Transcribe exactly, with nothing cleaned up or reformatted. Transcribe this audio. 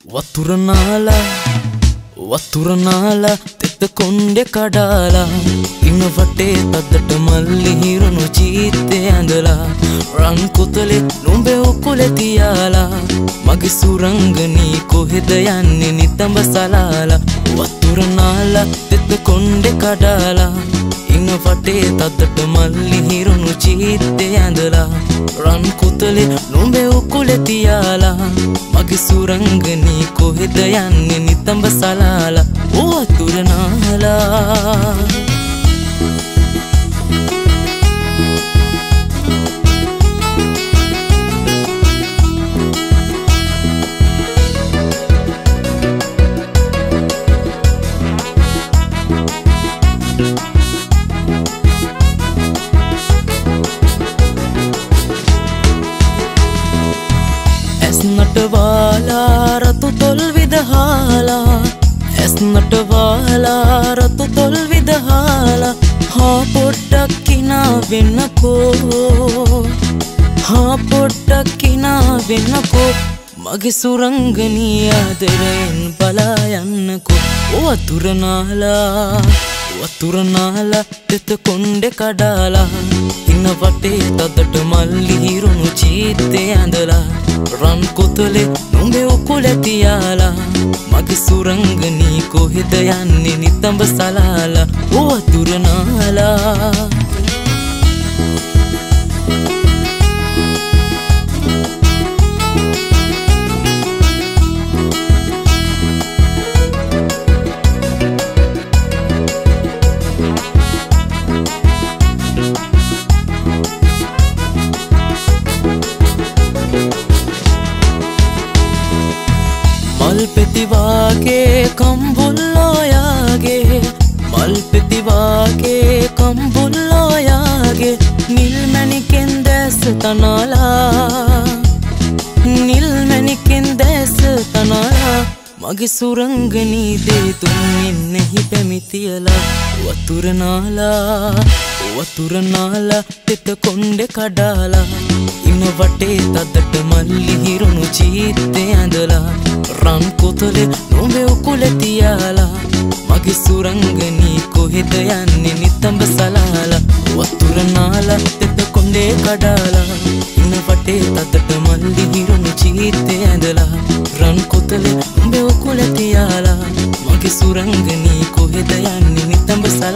වතුරනාලා වතුරනාලා තෙත කොණ්ඩේ කඩාලා ඉන්න වටේ තද්දට මල්ලි හිරුණු චීත්තේ ඇඳලා රන් කුතලේ නුඹේ උකුලේ තියාලා මගේ සුරංගනී කොහෙද යන්නේ නිතඹ සලාලා වතුරනාලා තෙත කොණ්ඩේ කඩාලා ඉන්න වටේ තද්දට මල්ලි හිරුණු චීත්තේ ඇඳලා රන් කුතලේ නුඹේ උකුලේ තියාලා මගේ සුරංගනී කොහෙද යන්නේ නිතඹ සලාලා වතුරනාලා නටවාලා රතු තොල් විදහාලා ඇස් නටවාලා රතු තොල් විදහාලා හා පොට්ටක් කිනා වෙන්නකෝ හා පොට්ටක් කිනා වෙන්නකෝ මගේ සුරංගනී ආදරයෙන් බලා යන්නකෝ වතුරනාලා වතුරනාලා තෙත කොණ්ඩේ කඩාලා ඉන්න වටේ තදට මල්ලි හිරුණු චීත්තේ ඇඳලා රන් කොතලේ නුඹේ උකුලේ තියාලා මගේ සුරංගනී කොහෙද යන්නේ නිතඹ සලාලා වතුරනාලා मल पेतिवाके कंबुल्लोयागे मल पेतिवाके कंबुल्लोयागे नीलमणिकें देस तनाला नीलमणिकें देस तनाला मगे सुरंगनी दे तुम नहीं पेमितियला वतुरनाला वतुरनाला तेत कोंडे कडाला ඉන්න වටේ තදට මල්ලි හිරුණු චීත්තේ ඇඳලා රන් කොතලේ නුඹේ උකුලේ තියාලා මගේ සුරංගනී කොහෙද යන්නේ නිතඹ සලාලා වතුරනාලා තෙත කොණ්ඩේ කඩාලා ඉන්න වටේ තදට මල්ලි හිරුණු චීත්තේ ඇඳලා රන් කොතලේ නුඹේ උකුලේ තියාලා මගේ සුරංගනී කොහෙද යන්නේ නිතඹ සලාලා